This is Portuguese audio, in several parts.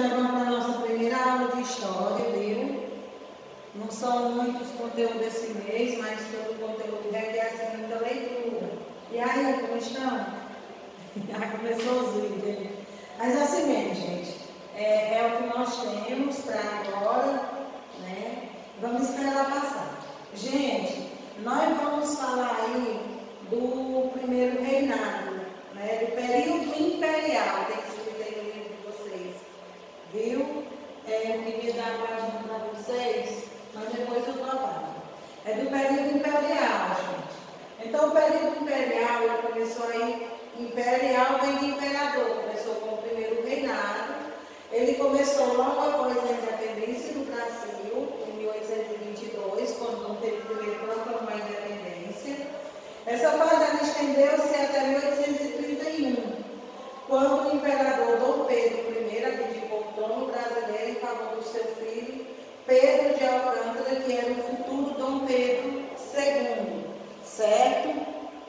nós vamos para a nossa primeira aula de história, viu? Não são muitos conteúdos esse mês, mas todo o conteúdo requer muita leitura. E aí, como estão? Já começou os vídeos. Mas é assim mesmo, gente. É o que nós temos para agora, né? Vamos esperar passar. Gente, nós vamos falar aí do primeiro reinado, né? Do período imperial, tem escrito aí no livro de vocês, viu? Eu queria dar a página para vocês, mas depois eu trabalho. É do período imperial, gente. Então, o período imperial, ele começou aí, imperial vem de imperador, começou com o primeiro reinado. Ele começou logo após a independência do Brasil, em 1822, quando teve o primeiro proclamou a independência. Essa fase estendeu-se até 1831, quando o imperador Dom Pedro I abdicou o trono brasileiro em favor do seu filho Pedro de Alcântara, que era o futuro Dom Pedro II, certo?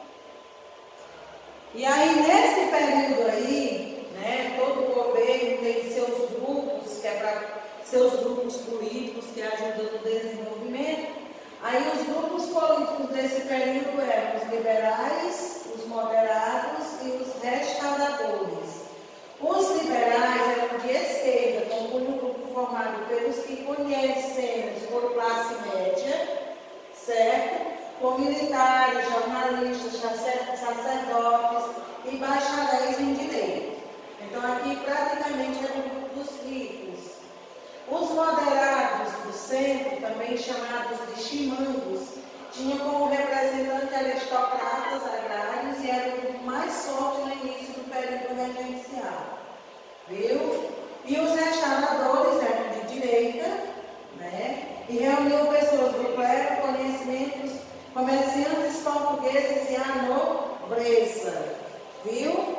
E aí, nesse período aí, né, todo governo tem seus grupos, seus grupos políticos que ajudam no desenvolvimento. Aí os grupos políticos desse período eram os liberais, os moderados e os restauradores. Os liberais eram de esquerda, compunham um grupo formado pelos que conhecemos por classe média, certo? Com militares, jornalistas, sacerdotes e bacharéis em direito. Então aqui praticamente era o grupo dos ricos. Os moderados do centro, também chamados de chimangos, tinham como representante aristocratas agrários e era o grupo mais forte no início do período regencial. Viu? E os restauradores eram de direita, né? E reuniam pessoas do clero, comerciantes portugueses e a nobreza. Viu?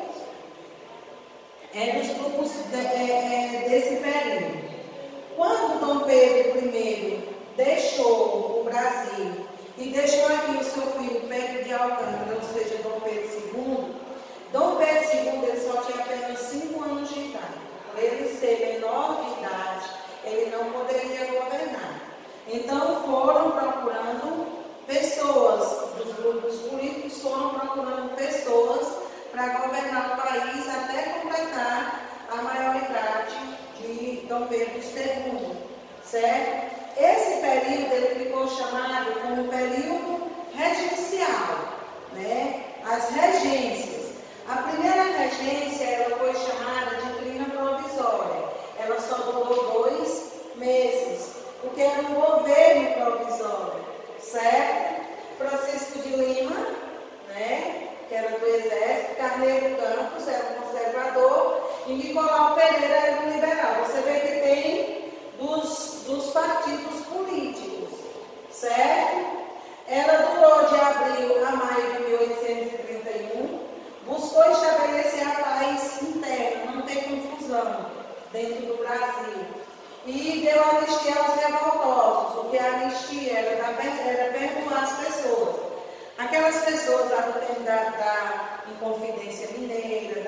Eram os grupos desse período. Quando Dom Pedro I deixou o Brasil e deixou aqui o seu filho Pedro de Alcântara, ou seja, Dom Pedro II, Dom Pedro II ele só tinha apenas 5 anos de idade. Por ele ser menor de idade, ele não poderia governar. Então foram procurando pessoas, dos grupos políticos foram procurando pessoas para governar o país até completar a maioridade de Dom Pedro II, certo? Esse período ele ficou chamado como período regencial, né? As regências. A primeira regência ela foi chamada de trina provisória. Ela só durou 2 meses, porque era um governo provisório, certo? Francisco de Lima, né? Que era do Exército, Carneiro Campos era um conservador e Nicolau Pereira era um liberal. Você vê que tem dos partidos políticos, certo? Ela durou de abril a maio de 1831, buscou estabelecer a paz interna, não ter confusão dentro do Brasil, e deu anistia aos revoltosos, porque a anistia era perdoar as pessoas. Aquelas pessoas lá do tempo da Inconfidência Mineira,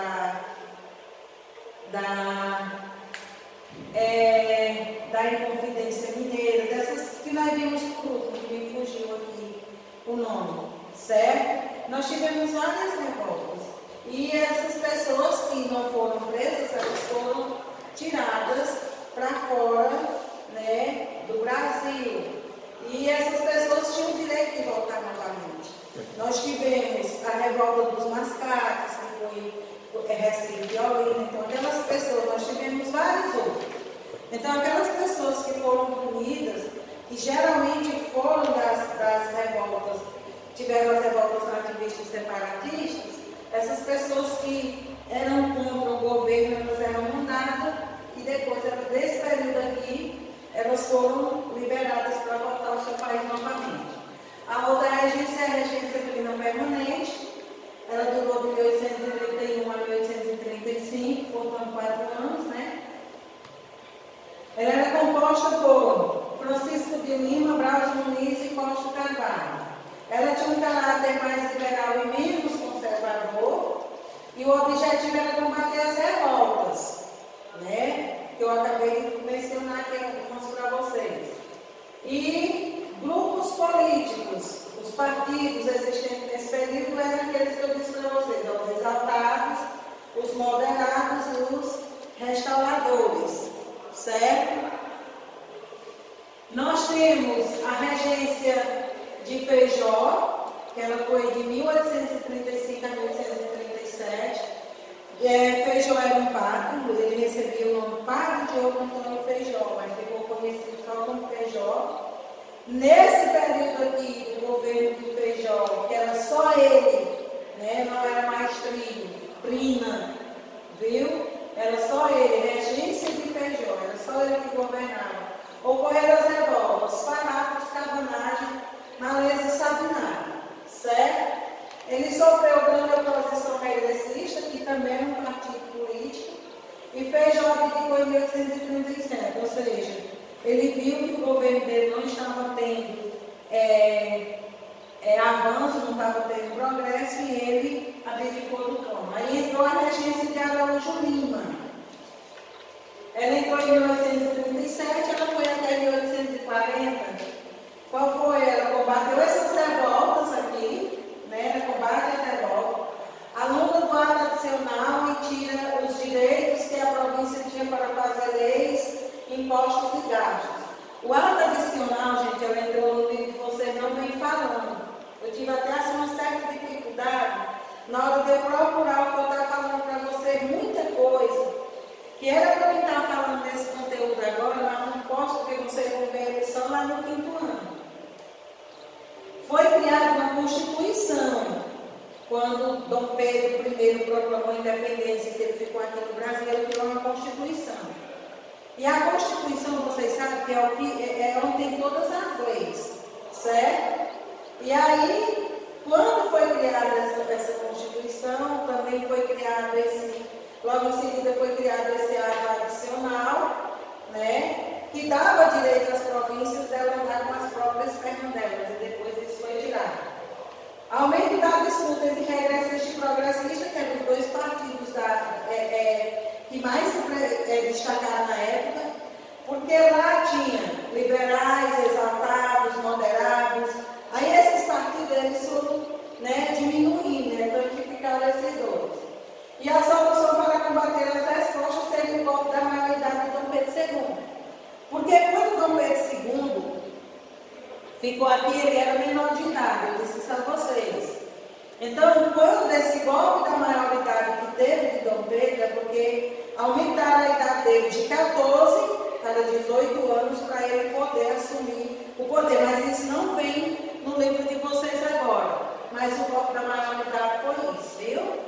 da Inconfidência Mineira, dessas que nós vimos por último, que me fugiu aqui o nome, certo? Nós tivemos várias revoltas. E essas pessoas que não foram presas, elas foram tiradas para fora, né, do Brasil. E essas pessoas tinham o direito de voltar novamente. Nós tivemos a revolta dos mascates, que foi Recife e Olinda. Então, aquelas pessoas, nós tivemos vários outros. Então, aquelas pessoas que foram punidas, que geralmente foram das revoltas, tiveram as revoltas nativistas e separatistas, essas pessoas que eram contra o governo, elas eram mandadas e depois, desse período aqui, elas foram liberadas para voltar ao seu país novamente. A outra regência é a regência trina permanente. Ela durou de 1831 a 1835, portanto 4 anos, né? Ela era composta por Francisco de Lima, Braz Muniz e Costa Carvalho. Ela tinha um caráter mais liberal e menos conservador, e o objetivo era combater as revoltas, né? que eu acabei de mencionar aqui algumas para vocês. E grupos políticos, os partidos existentes nesse período eram aqueles que eu disse para vocês, os exaltados, os moderados e os restauradores, certo? Nós temos a regência de Feijó, que ela foi de 1835 a 1837. Feijó era um padre, ele recebia o nome Padre Diogo Antônio Feijó, mas ficou conhecido só como Feijó. Nesse período aqui do governo de Feijó, que era só ele, né, não era mais trio, prima, viu? Era só ele, regência de Feijó, era só ele que governava. Ocorreram as revoltas, farrapos, cabanagem, maleza e sabinagem, certo? Ele sofreu grande oposição regrecista, que também era um partido político, e Feijó abdicou em 1837, ou seja, ele viu que o governo dele não estava tendo avanço, não estava tendo progresso, e ele abdicou do trono. Aí entrou a regência de Araújo Lima. Ela entrou em 1837, ela foi até 1840. Qual foi? Ela combateu essas revoltas aqui, né? Ela combate a revolta, anula do ato adicional e tira os direitos que a província tinha para fazer leis, impostos e gastos. O ato adicional, gente, ela entrou no livro que vocês não vêm falando. Eu tive até assim, uma certa dificuldade na hora de eu procurar o que eu estava falando para vocês, muita coisa. Que era para mim estar falando desse conteúdo agora, mas não posso, porque vocês vão ver a lição lá no 5º ano. Foi criada uma Constituição, quando Dom Pedro I proclamou a independência, que ele ficou aqui no Brasil, ele criou uma Constituição. E a Constituição, vocês sabem que é onde tem todas as leis, certo? E aí, quando foi criada essa Constituição, também foi criado logo em seguida foi criado esse ato adicional, né, que dava direito às províncias de andar com as próprias pernas delas, e depois isso foi tirado. Aumento da disputa entre regressista e progressista, que eram os dois partidos que mais se destacaram na época, porque lá tinha liberais, exaltados, moderados. Aí esses partidos eles foram, né, diminuindo, né, então que ficaram esses dois. E a solução para combater as respostas seria o golpe da maioridade de Dom Pedro II. Porque quando Dom Pedro II ficou aqui, ele era menor de idade, eu disse isso a vocês. Então, quando esse golpe da maioridade que teve de Dom Pedro, é porque aumentaram a idade dele de 14 para 18 anos para ele poder assumir o poder. Mas isso não vem no livro de vocês agora. Mas o golpe da maioridade foi isso, viu?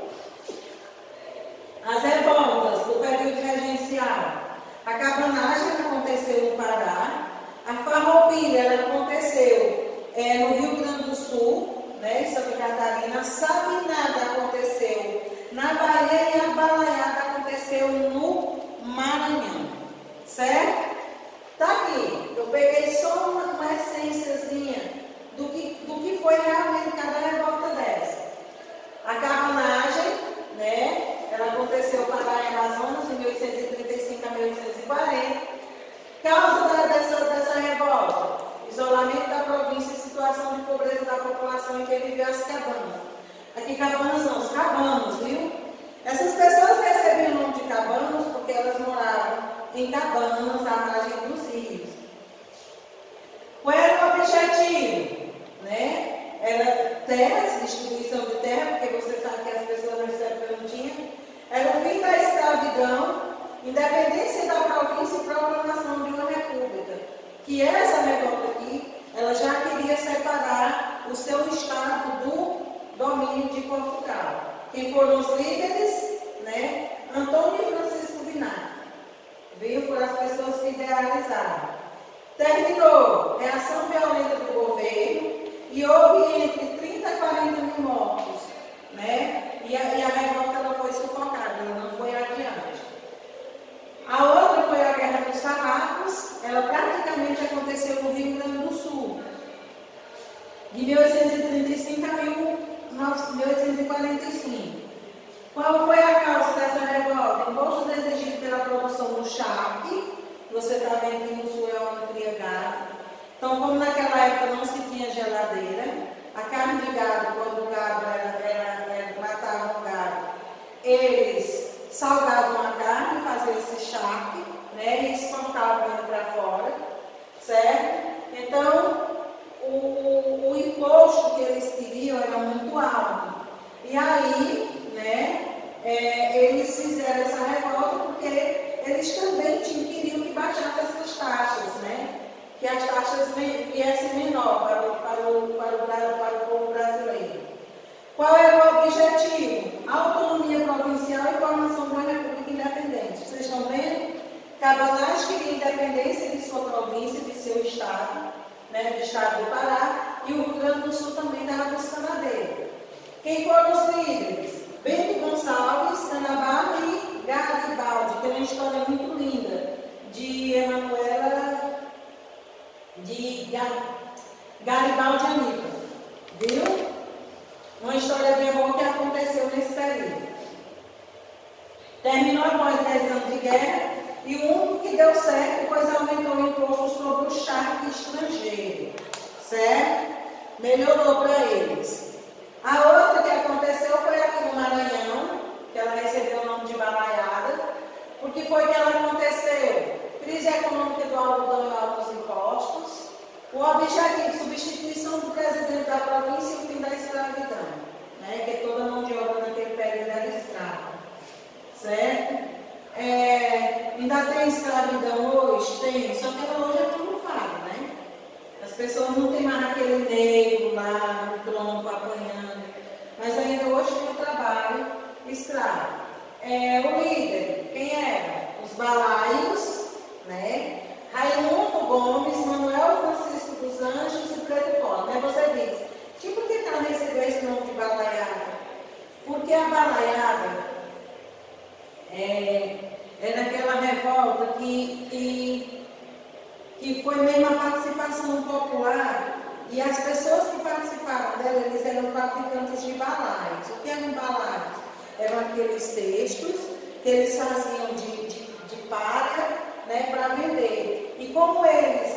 As revoltas do período regencial. A cabanagem aconteceu no Pará. A farroupilha aconteceu no Rio Grande do Sul, né, em Santa Catarina. A sabinada aconteceu na Bahia e a balaiada aconteceu no Maranhão. Certo? Tá aqui. Eu peguei só uma essênciazinha do que foi realmente cada revolta dessa. A cabanagem, né? Ela aconteceu para a Amazonas em 1835 a 1840. Causa dessa revolta: isolamento da província e situação de pobreza da população em que viveu as cabanas. Aqui cabanas não, os cabanos, viu? Essas pessoas recebiam o nome de cabanos porque elas moravam em cabanas à margem dos rios. Qual era o objetivo? Né? Era terras, distribuição de terra, porque você sabe que as pessoas nessa época não tinham. Era o fim da escravidão, independência da província e proclamação de uma república. Que essa revolta aqui, ela já queria separar o seu estado do domínio de Portugal. Quem foram os líderes? Né? Antônio e Francisco Vinagre. Viu? Foram as pessoas que idealizaram. Terminou reação violenta do governo e houve entre 30 e 40 mil mortos. Né? E a revolta ela foi sufocada, ela não foi adiante. A outra foi a Guerra dos Farrapos, ela praticamente aconteceu no Rio Grande do Sul, de 1835 a 1845. Qual foi a causa dessa revolta? Impostos exigidos pela produção do charque, você está vendo que no sul é onde cria gado. Então, como naquela época não se tinha geladeira, a carne de gado, quando o gado matava o gado, eles salgavam a carne, faziam esse charque, né, e exportavam ele para fora, certo? Então, o imposto que eles queriam era muito alto. E aí, né, eles fizeram essa revolta porque eles também queriam que baixasse essas taxas, né? Que as taxas viessem menor para o povo brasileiro. Qual era o objetivo? Autonomia provincial e formação de uma república independente. Vocês estão vendo? Cabanage queria independência de sua província, de seu estado, né, do estado do Pará, e o Rio Grande do Sul também estava buscando a dele. Quem foram os líderes? Bento Gonçalves, Canabá e Garibaldi. Tem uma história muito linda de Emanuela de Garibaldi Anitta. Viu? Uma história de amor que aconteceu nesse período. Terminou após 10 anos de guerra e o único que deu certo, pois aumentou o imposto sobre o charque estrangeiro. Certo? Melhorou para eles. A outra que aconteceu foi aqui no Maranhão, que ela recebeu o nome de balaiada. O que foi que ela aconteceu? Crise econômica do algodão e altos impostos. O objetivo, substituição do presidente da província e o fim da escravidão. Né? Que toda mão de obra naquele período era escrava. Certo? Ainda tem escravidão hoje? Tem, só que ela hoje é camuflada, né? As pessoas não tem mais aquele negro lá no tronco apanhando, mas ainda hoje tem o trabalho escravo. O líder, quem era? Os balaios, né? Raimundo Gomes, Manuel Francisco dos Anjos e Preto Pó. Né? Você diz, por que ela recebeu esse nome de balaiada? Porque a balaiada era aquela revolta que foi mesmo a participação popular, e as pessoas que participaram dela, eles eram fabricantes de balaios. O que eram balaios? Eram aqueles cestos que eles faziam de palha, né, para vender. E como eles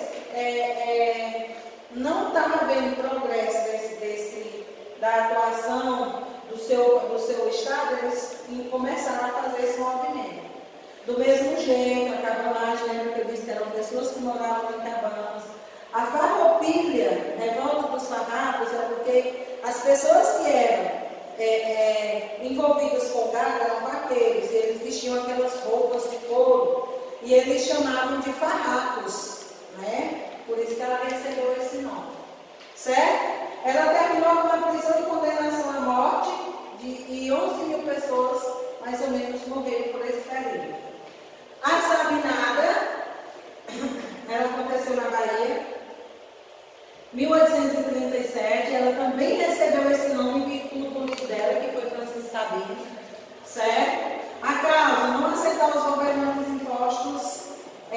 não estavam vendo progresso da atuação do seu estado, eles começaram a fazer esse movimento. Do mesmo jeito, a cabanagem, lembra que eu disse que eram pessoas que moravam em cabanas. A farroupilha, revolta dos farrapos, é porque as pessoas que eram envolvidas com gado eram vaqueiros, e eles vestiam aquelas roupas de couro, e eles chamavam de farrapos, né? Por isso que ela recebeu esse nome. Certo? Ela terminou com uma prisão e condenação à morte, e 11 mil pessoas, mais ou menos, morreram por esse período. A Sabinada, ela aconteceu na Bahia, 1837, ela também recebeu esse nome em virtude do livro dela, que foi Francisco Sabino, certo? A causa, não aceitar os governantes impostos,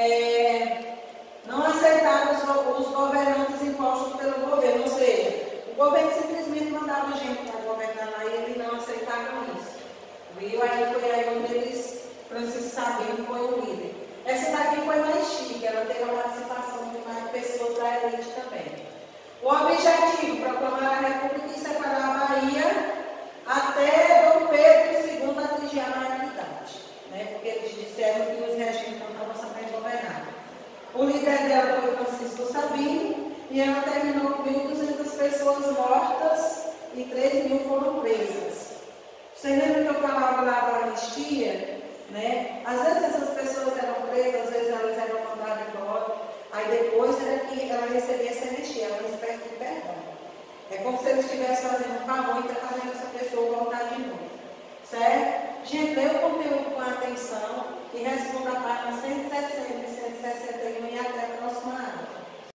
não aceitar os governantes impostos pelo governo, ou seja, o governo simplesmente mandava gente para governar lá e eles não aceitavam isso. Viu? Aí foi aí onde eles, Francisco Sabino foi o líder. Essa daqui foi mais chique, ela teve a participação de mais pessoas da elite também. O objetivo, proclamar a República e separar a Bahia até Dom Pedro II atingir a maioridade, né? Porque eles disseram que os regimes não estavam sabendo governar. O líder dela foi Francisco Sabino e ela terminou com 1.200 pessoas mortas e 3 mil foram presas. Você lembra que eu falava lá da anistia? Né? Às vezes essas pessoas eram presas, às vezes elas eram mandadas embora. Aí depois era que ela recebia essa anistia, era uma espécie de perdão. É como se eles estivessem fazendo um favor e está fazendo essa pessoa voltar de novo. Certo? Gente, lê o conteúdo com atenção e responda a página 160 e 161 e até a próxima aula.